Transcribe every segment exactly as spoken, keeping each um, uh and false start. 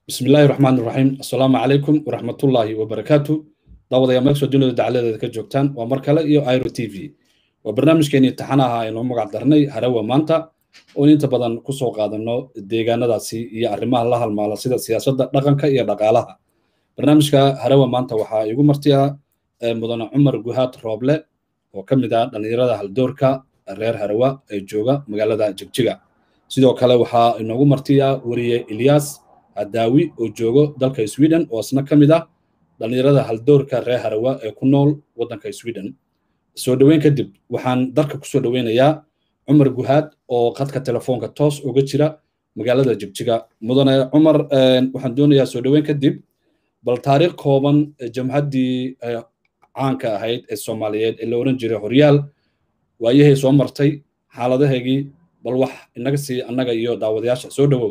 بسم الله الرحمن الرحيم السلام عليكم ورحمة الله وبركاته دعوة يا مكسو دينو دعالة كجوكتان ومركلة إيو آيرو تي في وبرنامج كيني تحناها إنو مقعدرني هروا مانتا ونينت بدن كسو قادنو ديغانا داسي إيا أرمها الله المالا سيدة سياسة دقنكا إيا دقالها برنامج كا هروا مانتا وحا يقو مرتيا مدن عمر قهات روبلة وكمدا دنيرada haldoorka reer Harawa ee jooga magaalada Jigjiga sidoo kale waxa inagu martiya wariye Ilyas Adawi oo joogo dalka Sweden oo asna kamida dhallinyarada haldoorka reer Harawa ee ku nool wadanka Sweden soo dhaweyn kadib waxaan dalka ku soo dhaweynayaa Umar Guhad oo qadka telefoonka toos uga jira magaalada Jigjiga mudane Umar waxaan doonayaa soo dhaweyn kadib bal taariikh kooban jamhadii caanka ahayd ee Soomaaliyeed ee la oran jiray Horyaal waayahay soo martay xaaladaheegii bal wax inaga sii annaga iyo daawadayaasha soo dhawow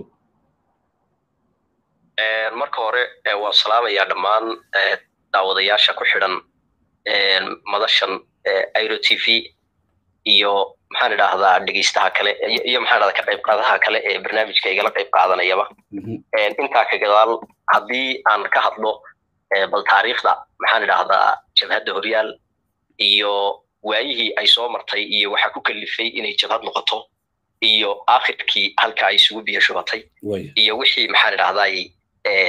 ee marka hore waa salaamaya dhamaan daawadayaasha ku xidhan ee madashan Airo T V iyo maxaan idhaahdaa dhageystaha kale iyo maxaan idhaahdaa ka qayb qaadaha kale ee barnaamijka igala qayb qaadanayaba ee inta ka gadaal hadii aan ka hadlo bal taariikhda maxaan idhaahdaa jabhadda Horyaal iyo waayihii ay soo martay iyo waxa ku kalifay inay jabhad noqoto iyo aakhirkii halka ay isugu biyo shubatay iyo wixii maxaan idhaahdaa ee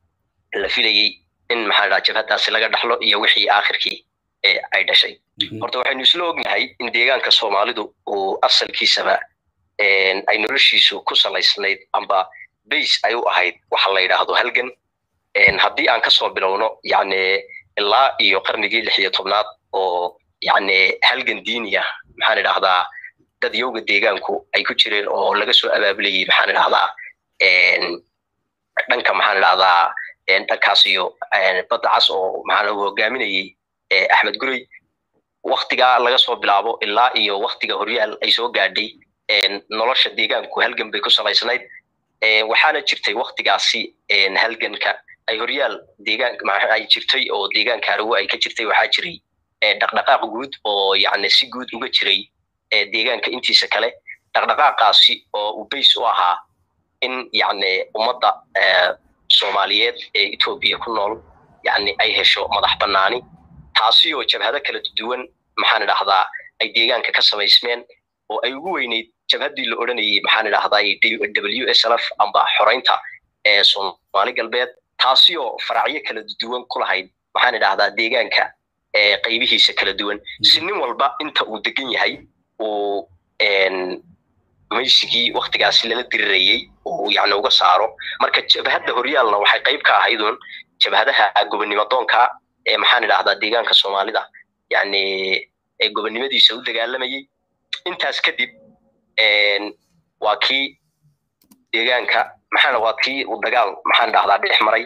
la filayay in maxaan idhaahdaa jabhadaasi laga dhaxlo iyo wixii aakhirkii ee ay dhashay horta waxaynu isla ognahay in deegaanka Soomaalidu uu asalkiisaba ee ay noloshiisu ku salaysnayd amba base ay u ahayd waxa la yiraahdo halgan een hadii aan ka soo bilowno yaani ilaa iyo qarnigii lix iyo tobnaad oo yaani halgan diiniya maxaan idhaahdaa dad yowga deegaanku ay ku jireen oo laga soo abaabulayay maxaan idhaahdaa een dhanka maxaan idhaahdaa een dhankaas iyo badacas oo maxaan u hogaaminayay Axmed Gurey waqtiga laga soo bilaabo ilaa iyo waqtiga Horyaal ay soo gaadhay een nolosha deegaanku halgan bay ku salaysnayd ee waxaana jirtay waqtigaasi een halganka ay Horyaal deegaanka ma ay jirtay oo deegaanka Harawa ay ka jirtay waxa jiray ee dhaqdhaqaaq guud oo yaani si guud uga jiray ee deegaanka intiisa kale dhaqdhaqaaqaasi oo u base u ahaa in yaani ummadda ee Soomaaliyeed ee Itoobiya ku nool yaani ay hesho madax banaani taasi oo jabhada kala duwan maxaan idhaahdaa ay deegaanka ka sameysmeen oo ay ugu weyneyd jabhadii la oranayay maxaan idhaahdaa W S L F amba xoreynta ee Soomaali galbeed taasi oo faracyo kala duwan ku lahayd waxaan idhaahdaa deegaanka ee qaybihiisa kala duwan si nin walba inta uu degan yahay oo een meeshii waqtigaas la dirirayay oo yaani uga saaro marka jabhadda Horyaalna waxay qayb ka ahaydun jabhadaha gobonimo doonka ee maxaan idhaahdaa deegaanka Soomaalida yaani ee gobonimadiisa u dagaalamayay intaas kadib een waa kii deegaanka maxaan waa kii u dagaal maxaan idhaahdaa dhex maray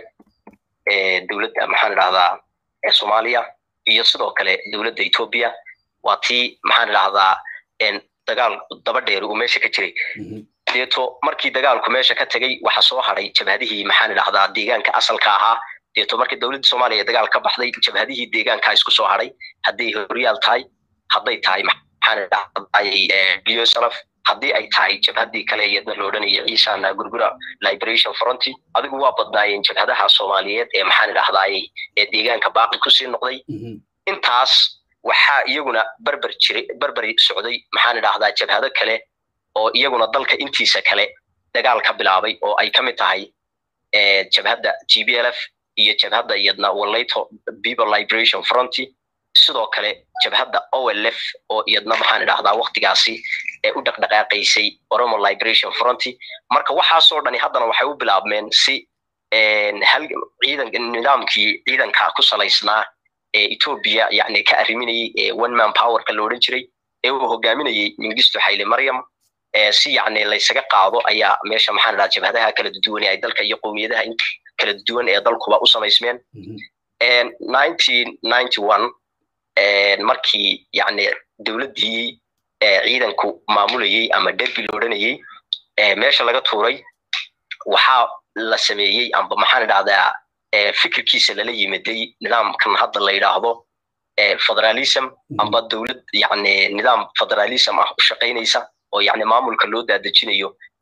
ee dawladda maxaan idhaahdaa ee Soomaaliya iyo sidoo kale dawladda Itoobiya waa tii maxaan idhaahdaa een dagaal daba dheer oo meesha ka jiray deeto markii dagaalku meesha ka tagay waxa soo haray jabhadihii maxaan idhaahdaa deegaanka asalka ahaa deeto markii dawladda Soomaaliya dagaal ka baxday jabhadihii deegaanka isku soo haray hadii Horyaal tahay haday tahay maxaan idhaahdaa W S L F hadii ay tahay jabhadii kale iyada loo dhanayay Ciisana Gurgura Liberation Front adigu waa badnaayeen jabhadaha Soomaaliyeed ee maxaan idhaahdaa ee deegaanka baaqi ku sii noqday intaas waxa iyaguna barbar jiray barbari socday maxaan idhaahdaa jabhado kale oo iyaguna dalka intiisa kale dagaal ka bilaabay oo ay kamid tahay ee jabhada G B L F iyo jabhada iyadna Walayto People Liberation Front sidoo kale jabhada O L F oo iyadna maxaan idhaahdaa waqtigaasi ee u dhaqdhaqaaqaysay Oromo Liberation Front marka waxa soo dhani haddana waxay u bilaabmeen si een hal ciidan nidaamkii ciidanka ku salaysnaa ee Itoobiya yaani ka ariminayay ee one man power ka loo oran jiray ee uu hogaaminayay Mengistu Haile Mariam ee si yaani la isaga qaado ayaa meesha maxaan idhaahdaa jabhadaha kala duwan ee dalka iyo qowmiyadaha kala duwan ee dalkuba u sameysmeen een nineteen ninety-one een markii yaani dawladdii ee ciidanku maamulayay ama derbi loo oranayay ee meesha laga tuuray waxa la sameeyay amba maxaan idhaahdaa ee fikirkiisa la yimiday nidaamkan hadda la yiraahdo ee federalism amba dawlad yaani nidaam federalism ah u shaqeynaysa oo yaani maamulka loo daadajinayo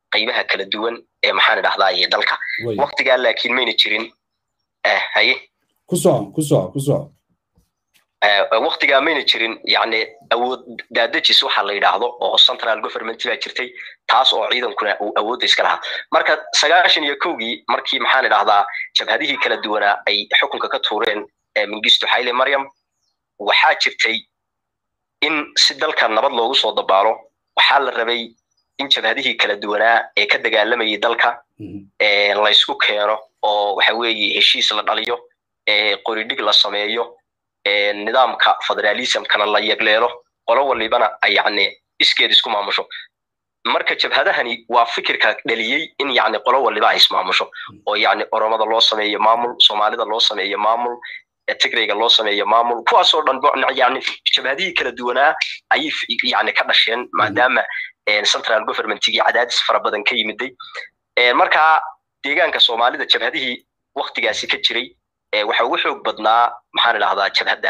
qaybaha kala duwan ee maxaan idhahdaa dalka waqtigaa laakiin mayna jirin haye ku soco ku soco ku soco waqtigaa mayna jirin yani awood daadajis waxa la yidhaahdo oo central government baa jirtay taas oo ciidankuna uu awoodda iska lahaa marka sagaashan iyo kowgii markii maxaan idhahdaa jabhadihii kala duwanaa ay xukunka ka tuureen Mengistu Haile Mariam waxaa jirtay in si dalka nabad loogu soo dabaalo waxaa la rabay in jabhadihii kala duwanaa ee ka dagaalamayay dalka ee la isku keeno oo waxa weeye heshiis la dhaliyo ee qoridhig la sameeyo ee nidaamka federalismkana la yagleelo qolo walibana ay yacni iskeed isku maamusho marka jabhadahani waa fikirka dhaliyay in yacni qolo waliba ay ismaamusho oo yacni oromada loo sameeyo maamul soomaalida loo sameeyo maamul Tigrayga loo sameeyo maamul kuwaas oo dhan yacni jabhadihii kala duwanaa ay yacni ka dhasheen maadaama central government-gii cadaadis fara badan ka yimiday marka deegaanka Soomaalida jabhadihii waqtigaasi ka jiray waxa ugu xoog badnaa maxaan idhahdaa jabhadda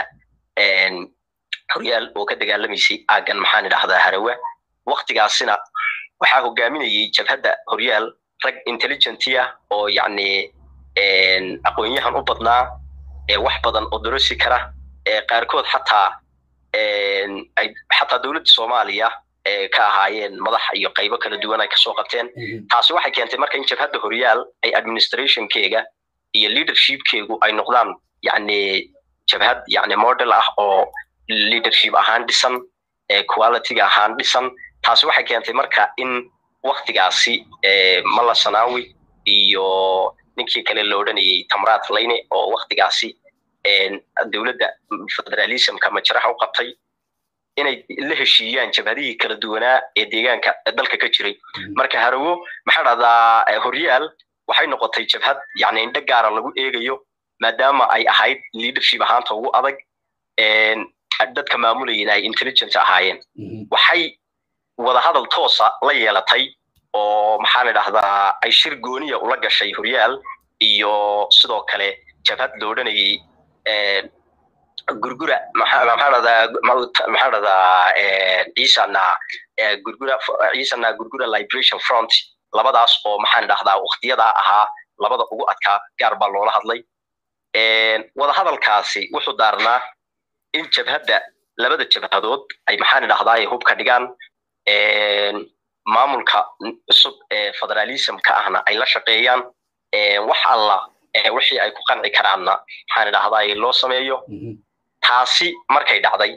Horyaal oo ka dagaalamaysay aagan maxaan idhahdaa Harawa waqtigaasina waxaa hogaaminayay jabhadda Horyaal rag intelligent ah oo yacni aqoonyahan u badnaa wax badan oo darasi kara qaarkood xataa ay xataa dawladda Soomaaliya ka ahaayeen madax iyo qaybo kala duwan ay ka soo qabteen taasi waxay keentay marka in jabhadda Horyaal ay administration-keega iyo leadership-keegu ay noqdaan yacni jabhad yacni model ah oo leadership ahaan dhisan quality ahaan dhisan taasi waxay keentay marka in waqtigaasi Malla Sanawi iyo ninkii kale loo odhanayay Tamraat Layne oo waqtigaasi dawladda federalismka majraha u qabtay inay la heshiiyaan jabhadihii kala duwanaa ee deegaanka dalka ka jiray marka Harawo maxaa dhahdaa Horyaal waxay noqotay jabhad yacni indho gaara lagu eegayo maadaama ay ahayd leadership ahaanta ugu adag dadka maamulayeen ay intelligent ahaayeen waxay wada hadal toosa la yeelatay oo maxaan idhahdaa ay shir gooniya ula gashay Horyaal iyo sidoo kale jabhad loo odhanayay gurgura maxaa dhahdaa maxaa dhahdaa ciisana gurgura ciisana gurgura liberation front labadaas oo maxaan idhahdaa waqtiyadaa ahaa labada ugu adkaa gaar baa loola hadlay wada hadalkaasi wuxuu daarnaa in jabhadda labada jabhadood ay maxaan idhahdaa hubka dhigaan maamulka cusub ee federalismka ahna ay la shaqeeyaan wax alla wixii ay ku qanci karaanna maxaan idhahdaa loo sameeyo taasi markay dhacday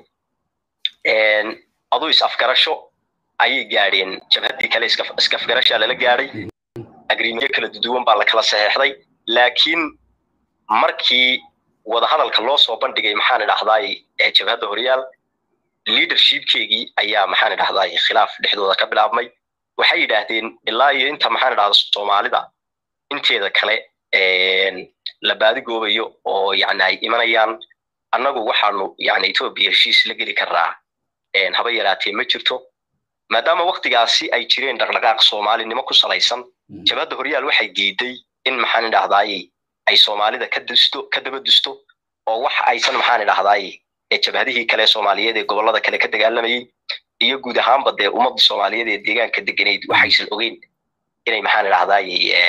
aduu is afgarasho ayay gaadheen jabhaddii kale iska afgarashaa lala gaadhay agreement kala duwan baa la kala saxeexday laakiin markii wada hadalka loo soo bandhigay maxaan idhahdaa jabhadda Horyaal leadership-keegii ayaa maxaan idhahdaa khilaaf dhexdooda ka bilaabmay waxay yidhaahdeen ilaa iyo inta maxaan idhahdaa Soomaalida inteeda kale la baadigoobayo oo yacni ay imanayaan annagu waxaanu yacni Ethiopia heshiis la geli karaa haba yaraatee ma jirto maadaama waqtigaasi ay jireen dhaqdhaqaaq Soomaalinimo ku salaysan jabhadda Horyaal waxay diiday in maxaan idhahdaa ay Soomaalida ka dusto ka daba dusto oo wax aysan maxaan idhahdaa ee jabhadihii kale Soomaaliyeed ee gobolada kale ka dagaalamayay iyo guud ahaanba dee ummadda Soomaaliyeed ee deegaanka deganeyd waxaysan ogeyn inay maxaan idhahdaa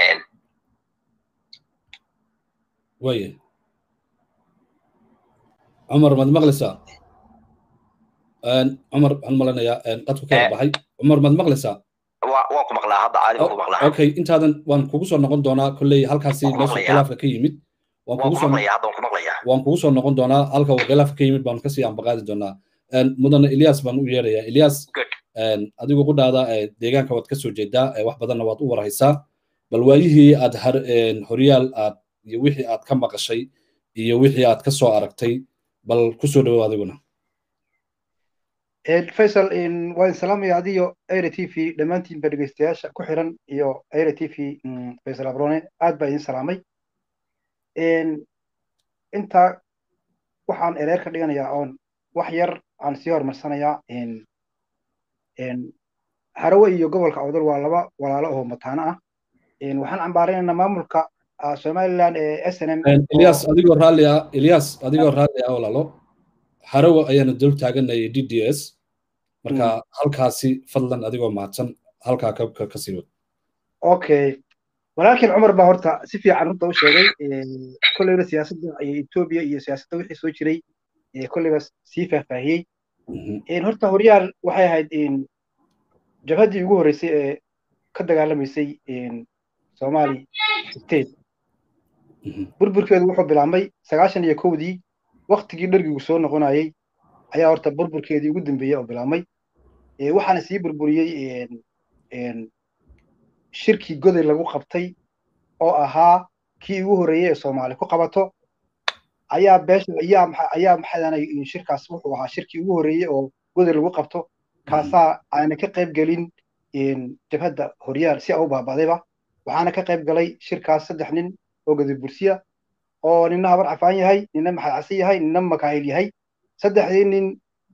waye عمر مد مغلسة عمر هالملنا قد كذا بحي عمر مد مغلسة واكو مغلا هذا عادي واكو مغلا اوكي انت هذا وان كوسو نقول دونا كل هالكاسي نص خلاف كيمد وان كوسو مغلا هذا واكو مغلا وان كوسو نقول دونا هالكا خلاف كيمد بان كسي ام بقاد دونا مدن إلياس بان u yeeraya إلياس adigu ku dhaada deegaanka wad ka soo jeedaa wax badan waad u waraysaa bal waayihii aad Horyaal aad iyo wixii aad ka maqashay iyo wixii aad ka soo aragtay bal ku soo dhawaad adiguna ee Faisal in waan salaamay adiyo Aira T V dhamaantiin badhageystayaasha ku xiran iyo Aira T V Faisal Abrone aad baan idin salaamay in inta waxaan ereer ka dhiganayaa oon wax yar aan sii hormarsanayaa in in Harawa iyo gobolka Awdal waa laba walaalo oo mataana ah in waxaan cambaaraynaynaa maamulka Somaliland ee S N M Ilyas adigoo raali ah Ilyas adigoo raali ah walaalo Harawa ayaan dul taaganay D D S marka halkaasi fadlan adigoo maadsan halka ka ka sii wad اوكي ولكن عمر baa horta si fiican runta u sheegay kollayba siyaasadda ay Ethiopia iyo siyaasadda wixii soo jiray kollayba si faahfaahiyay in horta horyaal waxay ahayd in jabhadii ugu horeysay ee ka dagaalamaysay in Somali state burburkeedu wuxuu bilaabmay sagaashan iyo kowdii waqtigii dhargigu soo noqonayay ayaa horta burburkeedii ugu dambeeyay oo bilaabmay ee waxaana sii burburiyay in in shirkii goday lagu qabtay oo ahaa kii ugu horeeyay ee Soomaali ku qabato ayaa beesha ayaa ayaa maxadanay in shirkaas wuxuu ahaa shirkii ugu horeeyay oo goday lagu qabto kaasa ayna ka qayb galin in jabhadda horyaal si ay u baabadayba waxaana ka qayb galay shirkaas saddex nin oo goday bursiya oo ninna habar cafaan yahay ninna maxay casi yahay ninna makaayil yahay saddexdii nin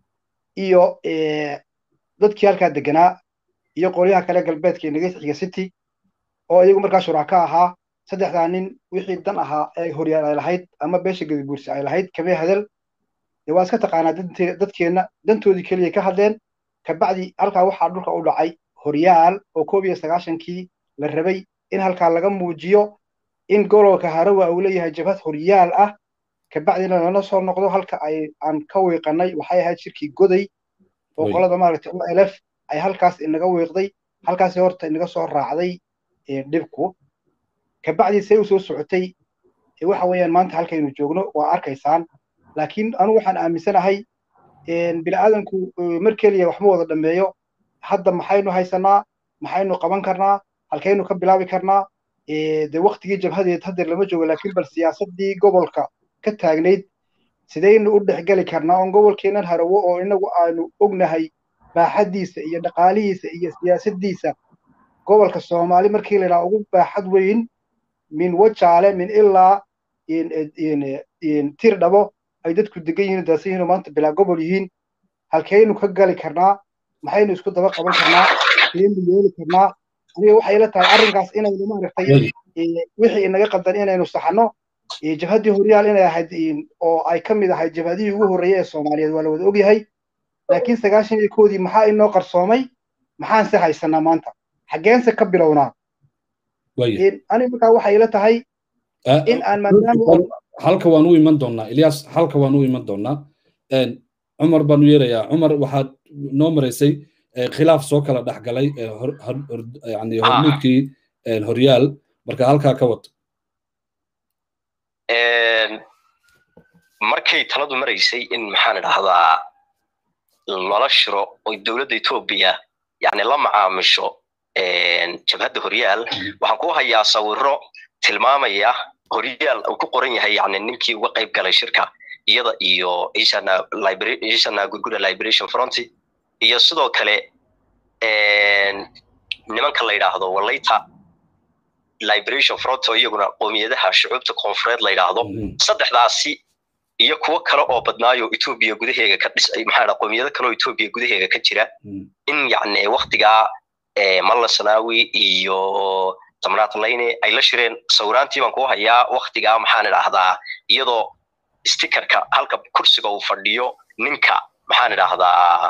iyo ee dadkii halka deganaa iyo qoliyaha kale galbeedka inaga xiga city oo iyagu markaa shuraaka ahaa saddexdaa nin wixii dan ahaa ee horyaal ay lahayd ama beesha gadabuursi ay lahayd kama hadal ee waa iska taqaanaa dadkeena dantoodii kaliya ka hadleen ka bacdi halkaa waxaa dhulka u dhacay horyaal oo koob iyo sagaashankii la rabay in halkaa laga muujiyo in gobolka Harawa uu leeyahay jabhad horyaal ah ka bacdina lana soo noqdo halka ay aan ka weeqanay waxay ahayd shirkii goday oo qolada maaragtay U L F ay halkaas inaga weeqday halkaas horta inaga soo raacday ee dhibku ka bacdi say u soo socotay ee waxa weeyaan maanta halkaynu joogno waa arkaysaan laakiin anu waxaan aaminsanahay in bilaadanku markeliya wax ma wada dhameeyo hadda maxaynu haysanaa maxaynu qaban karnaa halkaynu ka bilaabi karnaa ee de waqtigii jabhadeed hadda lama joogo laakiin bal siyaasadii gobolka ka taagneyd sidaynu u dhexgali karnaa on gobolkeenan Harawo oo inagu aanu ognahay baaxadiisa iyo dhaqaalihiisa iyo siyaasadiisa gobolka Soomaali markii la ugu baaxad weyn min wajaale min ilaa in in in tirdhabo ay dadku degan yihiin daasiin maanta bilaa gobol yihiin halkaynu ka gali karnaa maxaynu isku daba qaban karnaa sidaynu yeeli karnaa aniga waxay la tahay arrinkaas inaynu maaragtay wixii inaga qadan inaynu saxano jabhadii horyaal inay ahayd oo ay ka mid ahayd jabhadii ugu horeeyay ee Soomaaliyeed waa la wada ogyahay laakiin sagaashan iyo kowdii maxaa inoo qarsoomay maxaan se haysanaa maanta xageense ka bilownaa in aniga markaa waxay la tahay in aan maadaama halka waan u iman doonaa Ilyas halka waan u iman doonaa een Umar baan yeerayaa Umar waxaad noo mareysay khilaaf soo kala dhaxgalay yani hormuudkii horyaal marka halka ka wad een markay taladu mareysay in maxaan dhahdaa lala shiro oo dawladda Itoobiya yani la macaamisho een jabhadda horyaal waxaan ku hayaa sawirro tilmaamaya horyaal uu ku qoran yahay yani ninkii uga qayb galay shirka iyada iyo Asian Liberation Gurguda Liberation Front iyo sidoo kale een nimanka la yiraahdo walayta Liberation Front oo iyaguna qoomiyadaha shucuubta koonfureed la yiraahdo saddexdaasi iyo kuwa kale oo badnaayo Itoobiya gudaheega ka dhisay maxaa qoomiyada kale oo Itoobiya gudaheega ka jira in yani waqtiga ee Malla Sanawi iyo tamraat layne ay la shireen sawiraantii baan ku hayaa waqtiga maxaan idhaahdaa iyadoo stickerka halka kursiga uu fadhiyo ninka maxaan idhaahdaa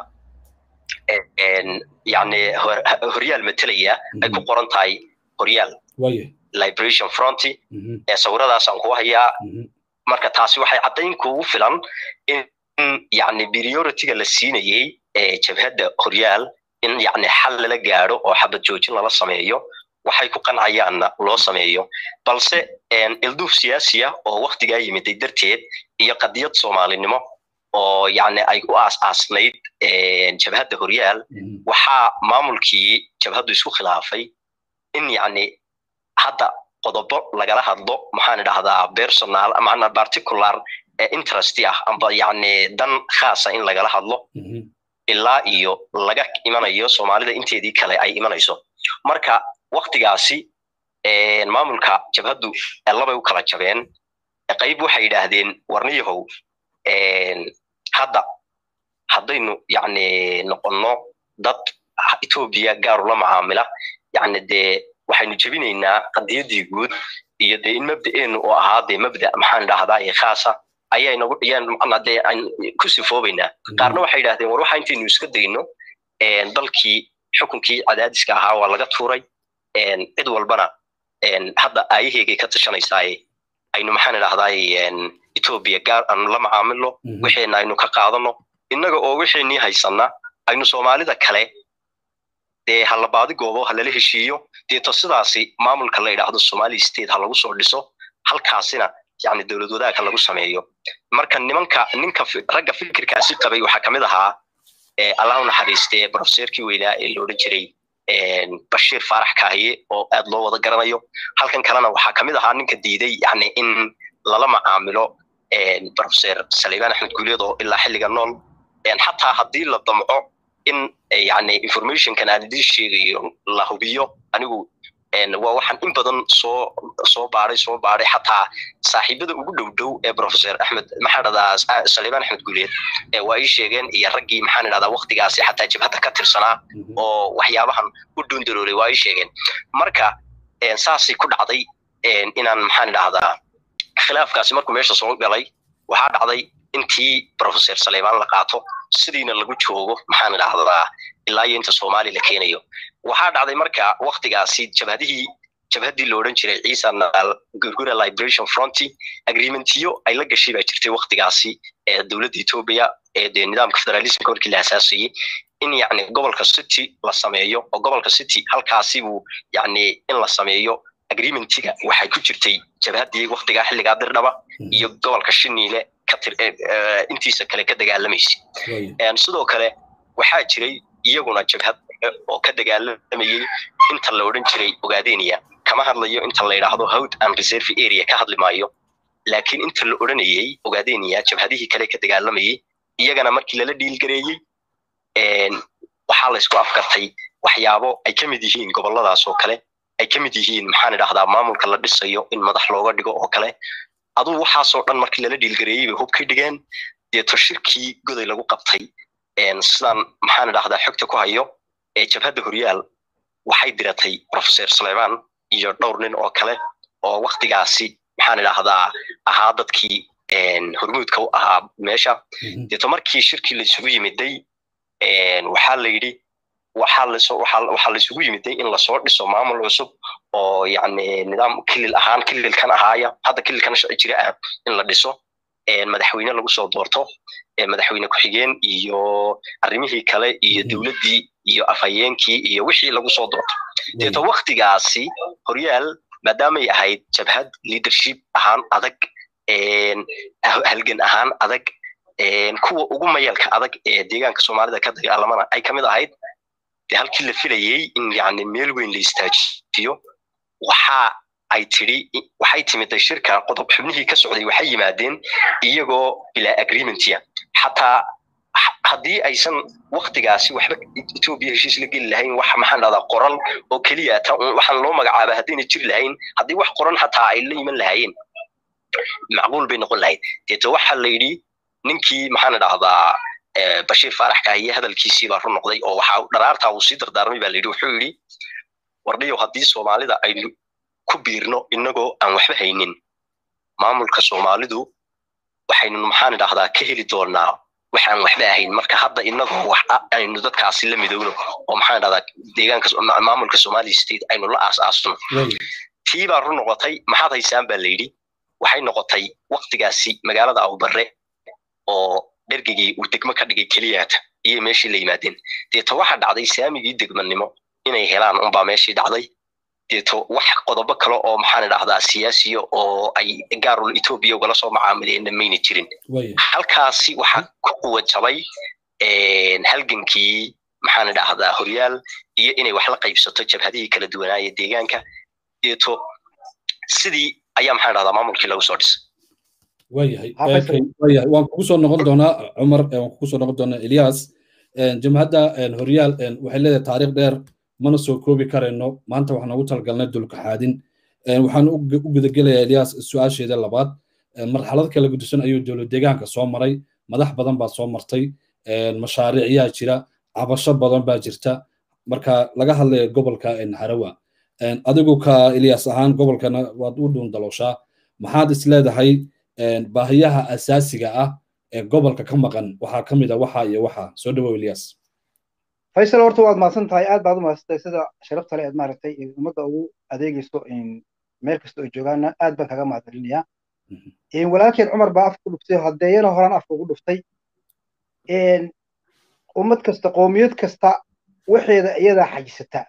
een yani horyaal matalaya ay ku qoran tahay horyaal Liberation Front ee sawiradaas aan ku hayaa marka taasi waxay cadayn kuugu filan in yani priority-ga la siinayay ee jabhadda horyaal in yani xal la gaaro oo xabad joojin la sameeyo waxay ku qancayaan loo sameeyo balse een ilduuf siyaasiya oo waqtiga yimid darteed iyo qadiyad Soomaalinimo oo yani ay u aas-aasnayd een jabhadda horyaal waxa maamulkii jabhaddu isku khilaafay in yani hadda qodobo lagala hadlo maxaan idhaahdaa personal ama particular interest ah amba yani dan khaasa in lagala hadlo ilaa iyo laga imanayo Soomaalida inteedii kale ay imanayso marka waqtigaasi ee maamulka jabhaddu laba u kala jabeen qayb waxay yiraahdeen warniyahow een hadda haddaynu yani noqono dad Itoobiya gaar u la macaamila yani de waxaynu jabinaynaa qadiyadii guud iyo de in mabda'eenu oo ahaa de mabda maxaan dhahdaa ee khaasa ayay nagu dhiyaan macna de aan ku sifoobaynaa qaarna waxay yiraahdeen war waxa intaynu iska dayno een dalkii xukunkii cadaadiska ahaa waa laga tuuray cid walbana hadda aayaheegay ka tashanaysaay aynu maxaan idhahdaay Ethiopia gaar aan la macaamilo wixii aynu ka qaadano innaga oo wixii haysana aynu Soomaalida kale ee halabaadi goobo halala heshiiyo deeto sidaasi maamulka la yiraahdo Somali State ha lagu soo dhiso halkaasina yani dawlad wadaagka lagu sameeyo marka nimanka ninka ragga fikirkaasi qabay waxa kamid ahaa ee Allah naxariistay professorkii weynaa ee loo jiray een Bashir Farax Kaahiye oo aad loo wada garanayo halkan kalena waxa kamid ahaa ninka diiday yani in lala macaamilo een Professor Saleeman Axmed Guuleed oo ilaa xilliga nool een hatta hadii la damco in yani information kan aan idin sheegayo la hubiyo anigu een waa waxaan in badan soo soo baaray soo baaray hatta saaxiibada ugu dhow dhow ee Professor Axmed Maxamed Saleeman Axmed Guuleed ee waa ay sheegeen iyo raggii maxaan idhahdaa waqtigaasi hatta jabhada ka tirsanaa oo waxyaabahan u dhundurooray waa ay sheegeen marka een saasi ku dhacday een inaan maxaan idhahdaa khilaafkaasi markuu meesha soo galay waxa dhacday intii Professor Saleeman la qaato sidiina lagu joogo maxaan idhahdaa ilaa inta Soomaali la keenayo waxa dhacday marka waqtigaasi jabhadii jabhadii loo oran jiray Ciisa Naal Gurgura Liberation Front agreementiyo ay la gashay baa jirtay waqtigaasi ee dawladda Ethiopia ee nidaamka federalism korkii la asaasiyay in yani gobolka City la sameeyo oo gobolka City halkaasi uu yani in la sameeyo agreementiga waxay ku jirtay jabhadii waqtiga xilliga Dirdhaba iyo gobolka Shiniile ka tir intiisa kale ka dagaalamayay een sidoo kale waxa jiray iyaguna jabhad oo ka dagaalamayay inta la oran jiray Ogaadeniya kama hadlayo inta la yiraahdo Hawd and Reserve Area ka hadlimayo laakiin inta la oranayay Ogaadeniya jabhadihii kale ka dagaalamayay iyagana markii la dhiil gareeyay een waxa la isku afkartay waxyaabo ay kamid yihiin goboladaas oo kale ay kamid yihiin maxaan idhahdaa maamulka la dhisayo in madax looga dhigo oo kale aduu waxa soo dhan markii la dhiil gareeyay hub ka dhigeen deeto shirkii goday lagu qabtay een sidaan maxaan idhahdaa xogta ku hayo ee jabhada Horyaal waxay diratay Professor Saleeman iyo dhowr nin oo kale oo waqtigaasi maxaan idhahdaa ahaa dadkii een hormuudka u ahaa meesha deeto markii shirkii la isugu yimiday een waxa la yiri waxa la soo waxa la isugu yimiday in la soo dhiso maamul cusub oo yani nidaam kilil ahaan kililkan ahaaya hadda kililkan sharci jira ah in la dhiso een madaxweyne lagu soo doorto ee madaxweyne ku xigeen iyo arrimihii kale iyo dawladii iyo afhayeenkii iyo wixii lagu soo doorto deeto waqtigaasi Horyaal maadaama ay ahayd jabhad leadership ahaan adag een halgan ahaan adag een kuwa ugu mayalka adag ee deegaanka Soomaalida ka dagaalamana ay kamid ahayd halkii la filayay in yani meel weyn la istaajiyo waxa ay tiri waxay timid shirka qodob xubnihii ka socday waxay yimaadeen iyagoo ila agreementiya hatta hadii aysan waqtigaasi waxba Ethiopia heshiis la gali lahayn wax maxaan dhahdaa qoral oo kaliya ta waxaan loo magacaabaa hadii jir lahayn hadii wax qoran hatta ay la yiman lahayn macquul bay noqon lahayd deeto waxa la yiri ninkii maxaan dhahdaa Bashir Farax Kaahiye hadalkiisii baa run noqday oo waxa dharaarta uu sii dardaarmay baa la yiri wuxuu yiri wardhiyo hadii Soomaalida ay ku biirno inagoo aan waxba haynin maamulka Soomaalidu waxaynu maxaan idhahdaa ka heli doonaa waxaan waxba ahayn marka hadda inagoo wax aynu dadkaasi la midowno oo maxaan idhahdaa deegaanka maamulka Somali State aynu la aasaasno tii baa run noqotay maxaad haysaan baa la yiri waxay noqotay waqtigaasi magaalada Awbarre oo dhergigii uu degmo ka dhigay kaliyaata iyo meeshii la yimaadeen deeto waxa dhacday saamigii degmanimo inay helaan un baa meeshii dhacday deeto wax qodobo kale oo maxaan idhahdaa siyaasiyo oo ay gaarul Ethiopia uga soo macaamileen mayna jirin halkaasi waxa ku quwajabay een halgankii maxaan idhahdaa Horyaal iyo inay wax la qaybsato jabhadihii kala duwanaaye deegaanka deeto sidii ayaa maxaan idhahdaa maamulkii lagu soo dhisay wayahay wayahay waan kugu soo noqon doonaa Umar waan kugu soo noqon doonaa Ilyas een jamhadda een Horyaal een waxay leedahay taariikh dheer mana soo koobi kareyno maanta waxaan ugu talgalnay dulka xaadin een waxaan u gudagelayaa Ilyas su'aasheeda labaad marxalad kala gudisan ayuu dawlad deegaanka soo maray madax badan baa soo martay een mashaariicyaa jira cabasho badan baa jirta marka laga hadlayo gobolka een Harawa een adigu ka Ilyas ahaan gobolkana waad u dhuun dalooshaa maxaad is leedahay een baahiyaha asaasiga ah ee gobolka ka maqan waxa kamid ah waxa iyo waxa soo dhawow Ilyas faysal horta waad mahadsan tahay aad baad u mahadsantahay sida sharafta leh aad maaragtay ummadda ugu adeegayso meel kasta oo joogaana aad baan kaga mahadcelinayaa walaalkeen cumar baa afka ku dhuftay hadeeyana horaan afka ugu dhuftay ummad kasta qoomiyad kasta waxeeda iyadaa xajisata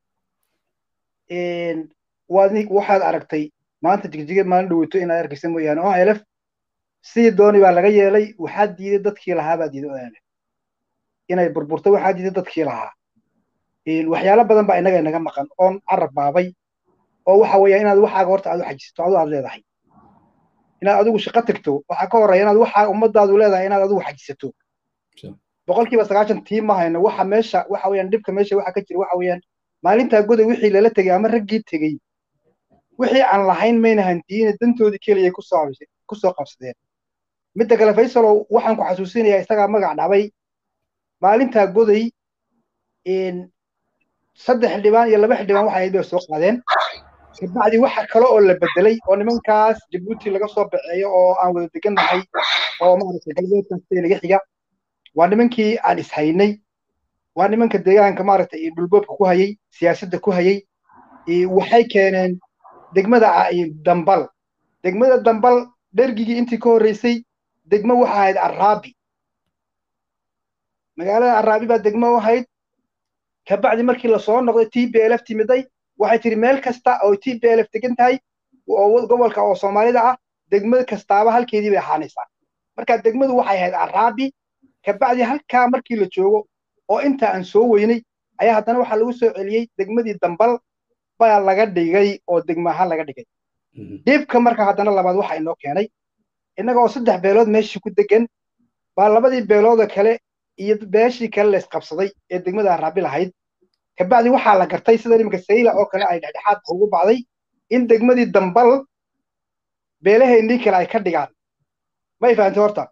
waxaad aragtay maanta jigjiga maalin dhaweyto inaad arkaysa mooyaane oo elef sidii dooni baa laga yeelay waxaa diiday dadkii lahaa baa diiday oo elef inay burburto waxaa diiday dadkii lahaa waxyaalo badan baa inaga inaga maqan oon carab baabay oo waxa weeya inaad waxaaga horta aad u xajisato adu aad leedahay inaad adigu shaqo tagto waxaa ka horreeya inaad waxaa ummadaadu leedahay inaad adigu xajisato boqolkiiba sagaashan tii ma hayno waxa meesha waxa weeyaan dhibka meesha waxa ka jira waxa weeyaan maalintaa goday wixii lala tegey ama raggii tegey wixii aan lahayn mayna hantiyiina dantoodii keliya ku soo ku soo qabsadeen midda kale faysalow waxaan ku xasuusinayaa isagaa magac dhabay maalintaa goday saddex xildhibaan iyo laba xildhibaan waxay ahayd bay soo qaadeen kabacdi waxa kale oo la bedelay oo nimankaas jabuuti laga soo baxeeyo oo aan wada degannahay oo maaragtay galbeedkaas naga xiga waa nimankii aan ishaynay waa nimanka deegaanka maaragtay dhulboobka ku hayay siyaasadda ku hayay waxay keeneen degmada dambal degmada dambal dhergigii intii ka horreysay degmo waxa ahayd araabi magaalada araabi baa degmo u ahayd kabacdi markii lasoo noqday t b l f timiday waxay tiri meel kasta oo t b l f degan tahay oo gobolka oo soomaalida ah degmada kastaaba halkeedii bay ahaanaysaa marka degmadu waxay ahayd araabi kabacdi halkaa markii la joogo oo inta aan soo weynay ayaa haddana waxaa lagu soo celiyey degmadii dambal baa laga dhigay oo degmaha laga dhigay dhibka marka haddana labaad waxa inoo keenay innaga oo saddex beelood meeshii ku degan baa labadii beelooda kale iyo beeshii kale la isqabsaday ee degmada araabi lahayd kabacdi waxaa la gartay sida nimanka sayla oo kale ay dhexdhexaad ugu bacday in degmadii dambal beelaheennii kale ay ka dhigaan may fahantay horta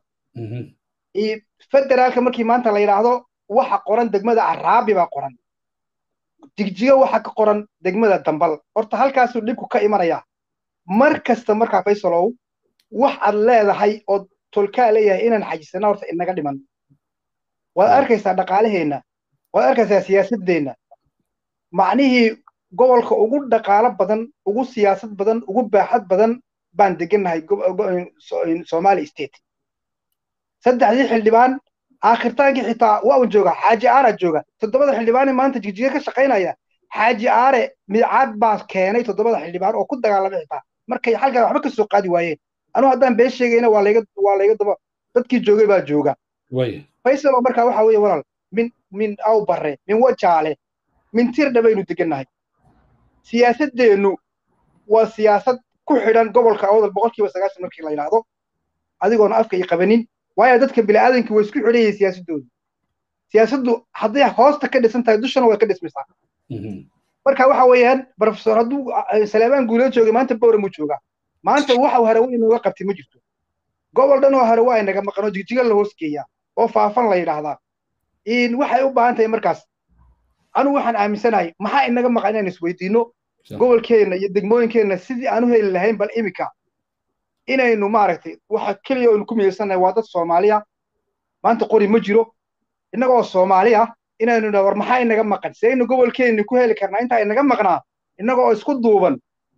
federaalka markii maanta la yidhaahdo waxa qoran degmada araabi baa qoran jigjiga waxa ka qoran degmada dambal horta halkaasuu dhibku ka imanayaa mar kasta markaa faysalow wax aad leedahay oo tolkaa leeyahay inaan xajisana horta inaga dhiman waad arkaysaa dhaqaalaheenna waad arkaysaa siyaasadeenna macnihii gobolka ugu dhaqaalo badan ugu siyaasad badan ugu baaxad badan baan degannahay somali state saddexdii xildhibaan aakhirtaankii xitaa waa uu jooga xaaji aara jooga toddobada xildhibaan maanta jigjiga ka shaqaynaya xaaji aare midcaad baa keenay toddobada xildhibaan oo ku dagaalamay xitaa markay halkaa waxba ka soo qaadi waayeen anuu haddaan been sheegayna waa layga waa layga daba dadkii joogay baa jooga faysal oo markaa waxa weeye walaal min min aw barre min wajaale min tirdha baynu degannahay siyaasadeennu waa siyaasad ku xidhan gobolka awdal boqolkiiba sagaashan markii la yidhaahdo adigoona afka i qabanin waayo dadka bini'aadamkii way isku xidhan yihiin siyaasadoodu siyaasaddu hadday hoosta ka dhisan tahay dushana way ka dhismaysaa marka waxa weeyaan professor hadduu saleebaan guuleed joogay maanta bowra muu joogaa maanta waxa harawe inooga qabtay ma jirto gobol dhan oo harawe ay naga maqan oo jigjiga la hoos geeyaa oo faafan la yidhaahdaa waxay u baahan tahay markaas anu waxaan aaminsanahay maxaa inaga maqan inaan isweydiino gobolkeenna iyo degmooyinkeenna sidii aan u heli lahayn bal imika inaynu maaragtay waxa keliya aynu ku miyeysannahay waa dad soomaaliya maanta qori ma jiro innagoo soomaaliya inaynu war maxaa inaga maqan si aynu gobolkeenni ku heli karnaa intaa inaga maqnaa innagoo isku duuban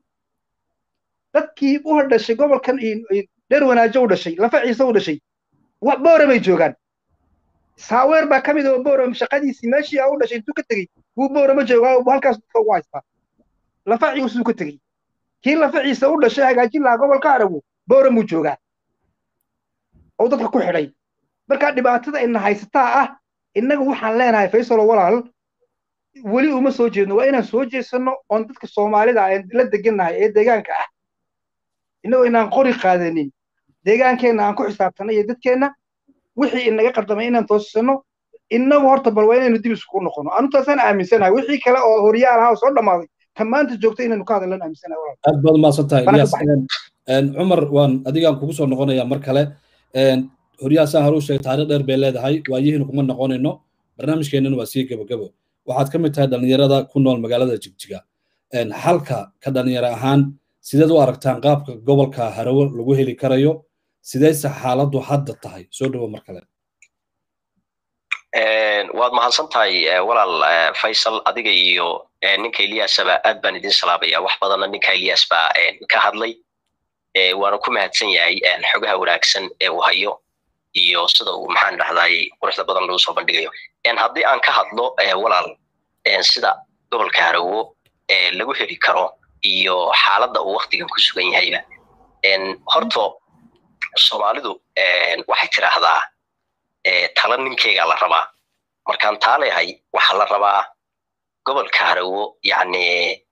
dadkii u dhashay gobolkan dheer wanaajo u dhashay lafa ciise u dhashay boora bay joogaan saaweer baa ka mid oo boora shaqadiisii meeshii u dhashay intuu ka tegey wuu boora ma joogaa halkaas dadka ugu haystaa lafa ciisuu ka tegey kii lafa ciise u dhashay hagaajin lahaa gobolka aragu boora muu joogaa oo dadka ku xidhay markaa dhibaatada ina haysataa ah innaga waxaan leenahay faysalo walaal weli uma soo jeedno waa inaan soo jeesanno oon dadka soomaalida aan la degannahay ee deegaanka ah innagoo inaan qori qaadanin deegaankeenna aan ku xisaabtanno iyo dadkeenna wixii inaga qardamay inaan toosisano innagu horta bal waa inaynu dib isugu noqono anu taasaan aaminsanahay wixii kale oo horyaal ahaa oo soo dhammaaday ta maanta joogta inaynu ka hadallan aaminsanahay walaal aad baad umahadsan tahay ilyas cumar waan adigaan kugu soo noqonayaa mar kale horyaasaan haruu sheegay taariikh dheer bay leedahay waayihiin kuma noqonayno barnaamijkeennana waa sii gabagabo waxaad ka mid tahay dhallinyarada ku nool magaalada jigjiga xalka ka dhallinyaro ahaan sideed u aragtaan qaabka gobolka harawo lagu heli karayo sidayse xaaladdu hadda tahay soo dhawo mar kale waad mahadsantahay walaal Faisal adiga iyo ninka Ilyasaba aad baan idin salaamaya wax badan ninka Ilyas baa ka hadlay waana ku mahadsan yahay xogaha wanaagsan ee uu hayo iyo sida uu maxaan dhahday quruxda badan loo soo bandhigayo in haddii aan ka hadlo walaal sida gobolka Harawo lagu heli karo iyo xaaladda uu waqtigan ku sugan yahayba horto Soomaalidu waxay tiraahdaa tala ninkeyga la rabaa markaan taaleehay waxa la rabaa gobolka Harawo yani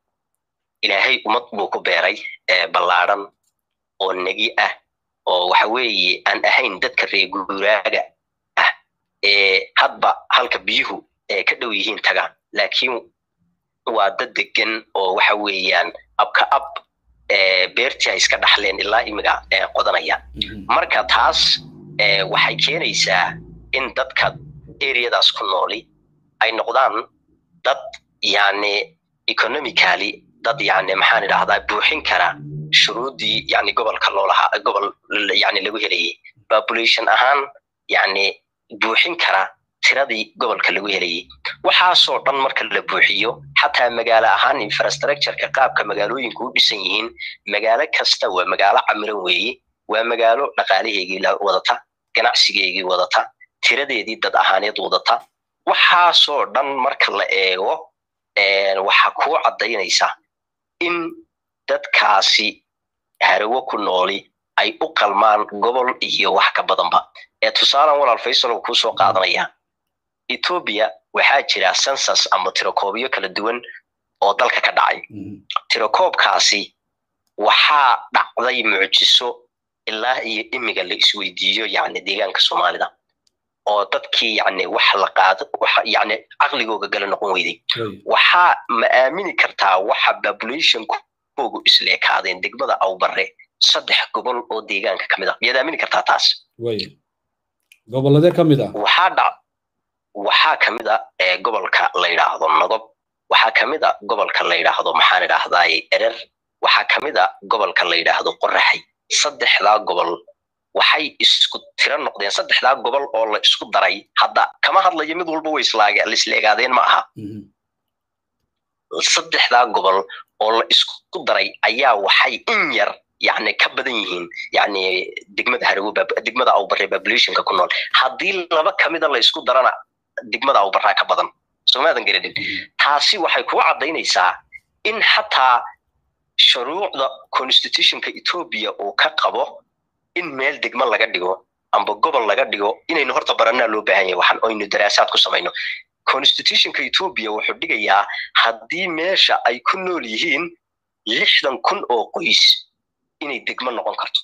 ilaahay umad buu ku beeray ballaaran oo nagi ah oo waxa weeye aan ahayn dadka reer guuraaga ah ee hadba halka biyuhu ka dhow yihiin taga laakiin waa dad degan oo waxa weeyaan abka ab beertii iska dhaxleen ilaa imiga qodanaya marka taas waxay keenaysaa in dadka areadaas ku nooli ay noqdaan dad yani economically dad yani maxaan idhaahdaa buuxin kara shuruudii yani gobolka loo lahaa gobol yani lagu helayay population ahaan yani buuxin kara tiradii gobolka lagu helayay waxaasoo dhan marka la buuxiyo xataa magaalo ahaan infrastructure-ka qaabka magaalooyinku u dhisan yihiin magaalo kasta waa magaalo camiran weeye waa magaalo dhaqaalaheegii la wadata ganacsigeegii wadata tiradeedii dad ahaaneed wadata waxaasoo dhan marka la eego waxa ku cadaynaysa in dadkaasi Harawo ku nooli ay u qalmaan gobol iyo wax ka badanba ee tusaalan walaal Faisal uu ku soo qaadanaya Ethiopia waxaa jira census ama tirakoobiyo kala duwan oo dalka ka dhacay tirakoobkaasi waxaa dhacday mucjiso ilaa iyo imiga la isweydiiyo yani deegaanka Soomaalida oo dadkii yani wax la qaado waxa yani aqligooga gal noqon weyday waxa ma aamini kartaa waxa population ugu isleekaadeen degmada Awbare saddex gobol oo deegaanka kamid ah miyaad aamini kartaa taas way gobolada kamid ah waxa dhac waxa kamid ah ee gobolka la yiraahdo Nagob waxa kamid ah gobolka la yiraahdo maxaan idhaahdaa Erer waxa kamid ah gobolka la yiraahdo Qoraxay saddexda gobol waxay isku tira noqdeen saddexda gobol oo la isku daray hadda kama hadlayo mid walba way islaaga la isleegaadeen ma aha saddexda gobol oo la isku daray ayaa waxay in yar يعني كبدن يهين يعني دقمة هرو دقمة أو برا population ككونول هذه لبا كميدا الله يسكت درنا دقمة أو برا كبدن سو ما دنقردين تاسي وحيكوا عضينا يسا إن حتى شروع the constitution كإثيوبيا أو كقبو إن ميل دقمة لقديو أم بقبل لقديو إن النهار برنا لو بهني وحن أو إنه دراسات كسمينه constitution كإثيوبيا وحديقة يا هذه ماشى أي كنول يهين لحدا كن أو قيس inay degmo noqon karto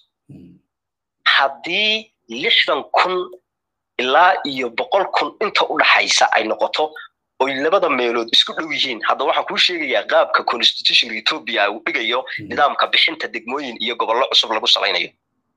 haddii lixdan kun ilaa iyo boqol kun inta u dhaxaysa ay noqoto oo labada meelood isku dhow yihiin hadda waxaan ku sheegayaa qaabka constitution Ethiopia uu dhigayo nidaamka bixinta degmooyin iyo gobollo cusub lagu salaynayo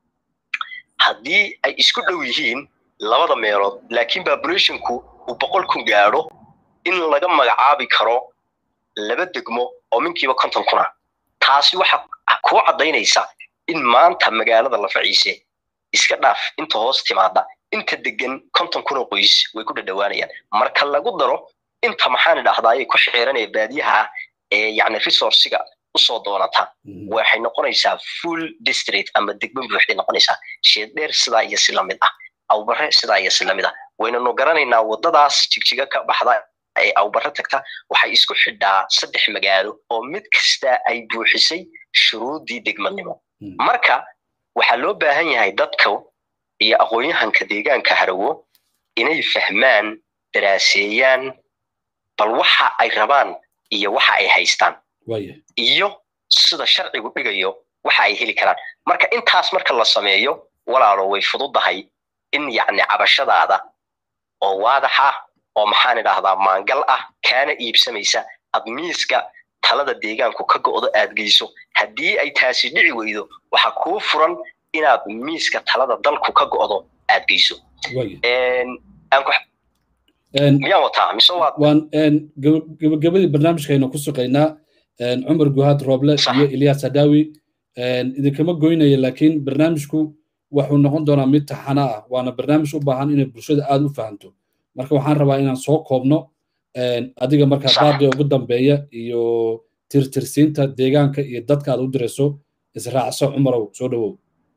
haddii ay isku dhow yihiin labada meelood laakiin populationku uu boqol kun gaaro in laga magacaabi karo laba degmo oo minkiiba konton kuna taasi waxa ku cadaynaysa in maanta magaalada la faciise iska dhaaf inta hoos timaada inta degan konton kun oo qoys way ku dhadhawaanayaan marka lagu daro inta maxaan idhaahdaa ku xiran ee baadiyaha ee yani resource-ga u soo doonata waxay noqonaysaa full district ama degmo buuxda noqonaysaa sheed dheer sida iyo si lamid ah Awbare sida iyo si lamid ah wayna noo garanaynaa wadadaas jigjiga ka baxda ay Awbare tagta waxay isku xidhaa saddex magaalo oo mid kasta ay buuxisay shuruudii degmadnimo marka waxa loo baahan yahay dadka iyo aqoonyahanka deegaanka Harawo inay fahmaan daraaseeyaan bal waxa ay rabaan iyo waxa ay haystaan iyo sida sharcigu dhigayo waxa ay heli karaan marka intaas marka la sameeyo walaalo way fududahay in yacni cabashadaada oo waadaxa oo maxaan idhaahdaa maangal ah kaana iibsamaysa admiiska talada deegaanku ka go'do aad geyso haddii ay taasi dhici weydo waxa kuu furan inaad miiska talada dalku ka go'do aad geyso een aan ku miyaa wataa mise waa waan een gabagabadii barnaamijkeena ku suqaynaa een Cumar Guhad Roble iyo Ilyas Sadawi een idinkama goynayo laakiin barnaamijku wuxuu noqon doonaa mid taxana ah waana barnaamij u baahan in bulshada aad u fahanto marka waxaan rabaa inaan soo koobno adiga marka baaqi ugu dambeeya iyo tirtirsiinta deegaanka iyo dadka aad u dirayso israacso cumarow soo dhawow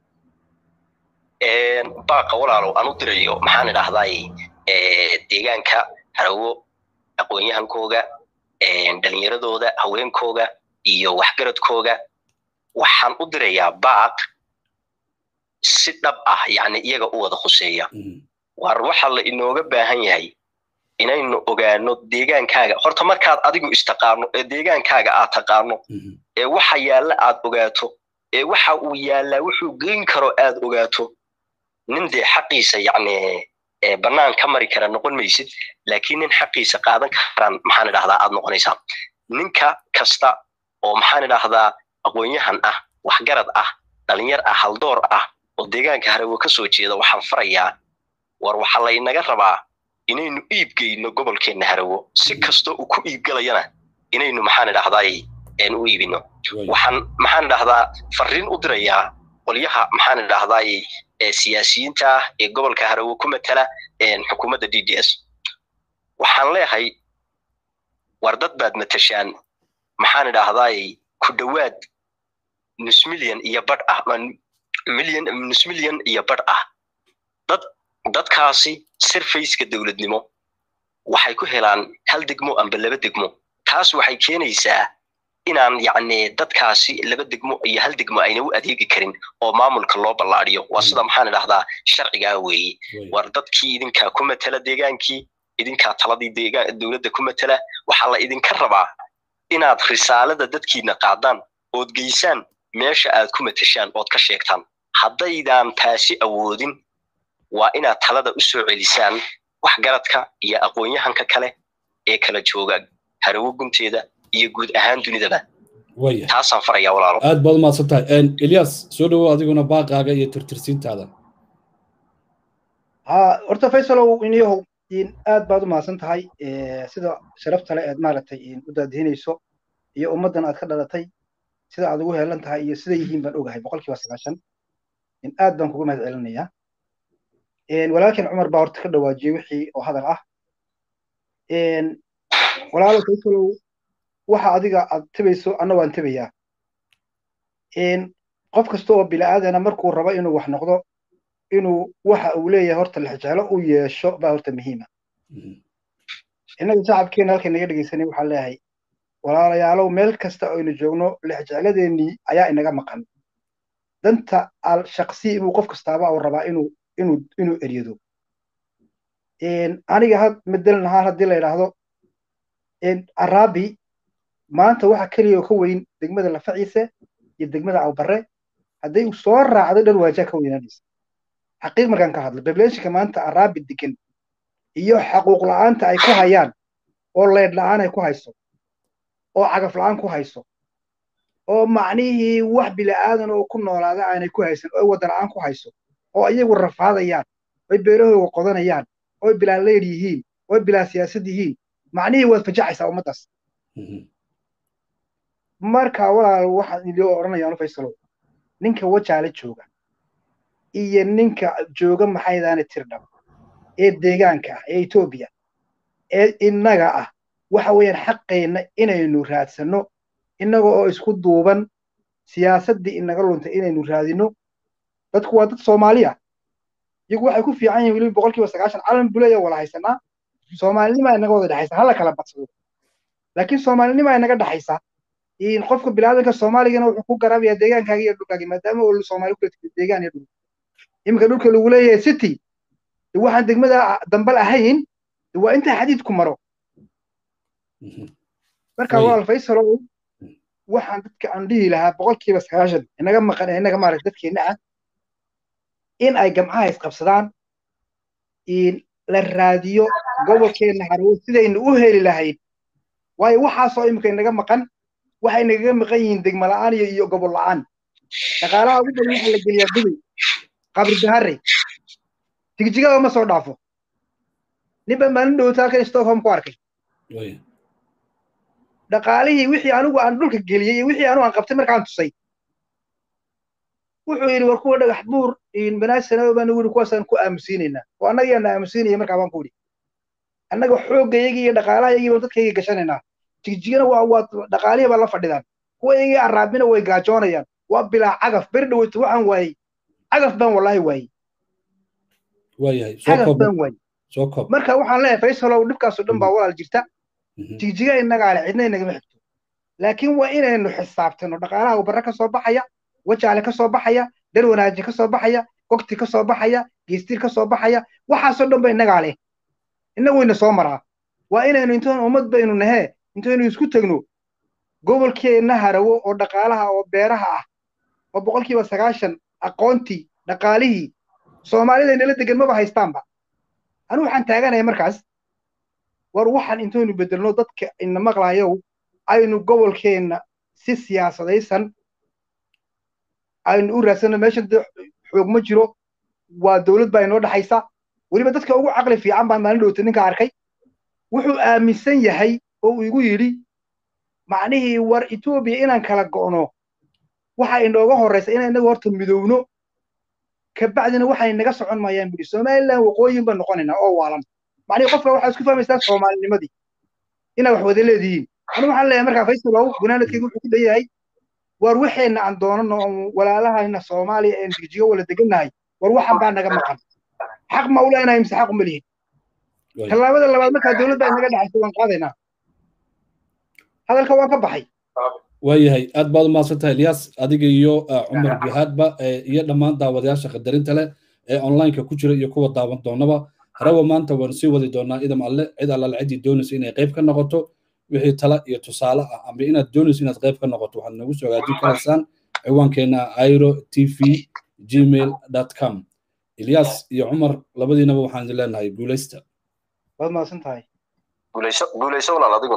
baaqa walaalow aan u dirayo maxaan idhaahdaay deegaanka harawo aqoon-yahankooga dhalinyaradooda haweenkooga iyo waxgaradkooga waxaan u dirayaa baaq si dhab ah yani iyaga u wada khuseeya war waxa la inooga baahan yahay inaynu ogaano deegaankaaga horta markaad adigu istaqaano ee deegaankaaga aad taqaano ee waxa yaalla aad ogaato ee waxa uu yaallaa wuxuu geyn karo aad ogaato nin dee xaqiisa yani bannaan ka mari kara noqon maysid laakiin nin xaqiisa qaadan karaan maxaan idhahdaa aad noqonaysaa ninka kasta oo maxaan idhahdaa aqoon-yahan ah waxgarad ah dhalinyar ah haldoor ah oo deegaanka harawo ka soo jeeda waxaan farayaa war waxa laynaga rabaa inaynu iibgeyno gobolkeenna harawo si kastoo uu ku iibgalayana inaynu maxaan idhahdaay u iibino waxaan maxaan idhahdaa fariin u dirayaa qolyaha maxaan idhahdaay siyaasiyiinta ah ee gobolka harawo ku matala xukuumadda d d s waxaan leeyahay war dad baad matashaan maxaan idhahdaay ku dhowaad nus milyan iyo badh ah milyan nus milyan iyo badh ah dad dadkaasi sirfayska dowladnimo waxay ku helaan hal degmo amba laba degmo taas waxay keenaysaa inaan yacni dadkaasi laba degmo iyo hal degmo ayna u adeegi karin oo maamulka loo ballaadhiyo waa sida maxaan idhahdaa sharcigaa weeye war dadkii idinkaa ku matala deegaankii idinkaa taladii deegaan dowladda ku matala waxaa la idinka rabaa inaad risaalada dadkiina qaadaan ood geysaan meesha aad ku matashaan ood ka sheegtaan haddaydaan taasi awoodin waa inaad talada u soo celisaan waxgaradka iyo aqoon-yahanka kale ee kala jooga harawo gunteeda iyo guud ahaan dunidaba taasaan farayaa walaalo aad baad umahadsan tahay ilyas soo dhawow adiguna baaqaaga iyo tirtirsiintaada ha horta faysalow iniyahow aad baad umahadsan tahay sida sharafta le aad maaragtay u daadihinayso iyo ummaddan aad ka dhalatay sida aad ugu heelan tahay iyo sida yihiin baan ogahay boqolkiiba sagaashan aad baan kuga mahad celinayaa walaalkeen cumar baa horta ka dhawaajiyey wixii oo hadal ah walaalo faysalow waxa adiga aad tabayso anna waan tabayaa qof kasta oo bila'aadana markuu rabo inuu wax noqdo inuu waxa uu leeyahay horta lixjeclo u yeesho baa horta muhiima innaga shacabkeena halkay naga dhegaysanay waxaan leeyahay walaalayaalow meel kasta aynu joogno lixjecladeennii ayaa inaga maqan danta al shaqsi inuu qof kastaaba uu rabaa inuu inuu inuu eryado aniga had madelan ahaan haddii la yidhaahdo araabi maanta waxa keliya oo ka weyn degmada lafaciise iyo degmada awbarre hadday u soo raacdo dhan waajaa ka weynaanaysa xaqiiq markaan ka hadlo bableeshinka maanta araabi degan iyo xaquuq la'aanta ay ku hayaan oo leedh la'aan ay ku hayso oo cagaf la'aan ku hayso oo macnihii wax bila'aadan oo ku noolaada aanay ku haysan oo wadda la'aan ku hayso oo iyagu rafaadayaan oy beerahooga qodanayaan oy bilaa leydh yihiin oy bilaa siyaasad yihiin macnihii waad fajacaysaa ummaddaas marka walaal waxaan idin odhanayaa faysalow ninka wajaale jooga iyo ninka jooga maxaydaane tirdhab ee deegaanka ah ee etoobiya ee innaga ah waxa weeyaan xaqeenna inaynu raadsanno innaga oo isku duuban siyaasaddii inaga luntay inaynu raadinno dadku waa dad soomaaliya iyagu waxay ku fiican yihiin weliba boqolkiiba sagaashan calan buleya wala haysanaa soomaalinimaa inaga wada dhexaysa hala kala badsado laakiin soomaalinimaa inaga dhexaysa qofka bilaadanka soomaaligana wuxuu ku garaabayaa deegaankaaga iyo dhulkaagi maadaama uu soomaali ku leeyahay deegaan iyo dhul iminka dhulka lagu leeyahay city waxaan degmada dambal ahayn waa inta xadiidku maro marka walaal faysalow waxaan dadka aan dhihi lahaa boqolkiiba sagaashan inaga maqan ee inaga maaragta dadkeenna ah in ay gamcaha isqabsadaan la raadiyo gobolkeenna harawo sidaynu u heli lahayd waayo waxaasoo iminka inaga maqan waxay nagaga maqan yihiin degmo la'aan iyo iyo gobol la'aan dhaqaalaha ugu badan waxa la geliyaa dubay qabri bahare jigjigada ma soo dhaafo ninba maalin dhowta halkan stockholm ku arkay dhaqaalihii wixii anigu aan dhulka geliyey iyo wixii anigu aan qabtay markaan tusay wuxuu yidhi war kuwa dhagax buur banaasana baan ugu yidhi kuwaasaan ku aamusiinaynaa oo annaga yaana aamusiinaya markaa baan ku yidhi annaga xoogayagii iyo dhaqaalahayagii baan dadkayga gashanaynaa jigjigana waa waa dhaqaalihii baa la fadhidaan kuwa iyagii araabina way gaajoonayaan waa bilaa cagaf beri dhaweyto waxaan waayey cagaf baan wallaahi waayey waayahay cagaf baan waayey soo koob marka waxaan leeyahay faysalow dhibkaasoo dhan baa walaal jirta jigjiga innagaa le cidna inagama xigto laakiin waa inaynu xisaabtano dhaqaalaha barre ka soo baxaya wajaale ka soo baxaya dar wanaaji ka soo baxaya gogti ka soo baxaya geestir ka soo baxaya waxaasoo dhan ba innagaa leh innaguyna soo maraa waa inaynu intoon ummad baynu nahee intaynu isku tegno gobolkeenna harawo oo dhaqaalaha oo beeraha ah oo boqolkiiba sagaashan aqoontii dhaqaalihii soomaalida inala degan maba haystaanba anigu waxaan taaganaya markaas war waxaan intaynu bedelno dadka ina maqlaayow aynu gobolkeenna si siyaasadaysan aynu u raadsanno meesha xoog ma jiro waa dowlad baa inoo dhaxaysa weliba dadka ugu caqli fiican baan maalin dhowta ninka arkay wuxuu aaminsan yahay oo uu igu yidhi macnihii war etoobiya inaan kala go'no waxa inooga horraysa inaan inagu horta midowno kabacdina waxay naga socon maayaan buri somaliland waqooyin baan noqonaynaa oo waalan macnihii qofka waxaa isku fahmaysaa soomaalinimadii inaa wax wada leedihiin anigu waxaan leeyahay markaa faysalow gunaanadkayga wuxuu ku leeyahay war waxeenna aan doonano walaalahayna soomaaliya een jigjigo wala degannahay war waxan baa naga maqan xaq ma u leenahay mise xaq uma lihin tallaabada labaad markaa dowladda inaga dhaxaysa waan qaadaynaa hadalka waan ka baxay waayahay aad baad u mahadsantahay Ilyas adiga iyo Cumar Jihaadba iyo dhammaan daawadayaasha qadarinta leh ee online-ka ku jira iyo kuwa daawan doonaba harawa maanta waan sii wadi doonaa idam alle cid alla cidi doonaysa inay qayb ka noqoto wixii tala iyo tusaale ah ama inaad doonayso inaad qayb ka noqoto waxaad nagu soo gaajin karaysaan ciwaankeena airo t v gmail dot com Ilyas iyo Cumar labadiinaba waxaan idin leenahay guuleysta waad mahadsantahay guuleyso guuleyso walaal adigu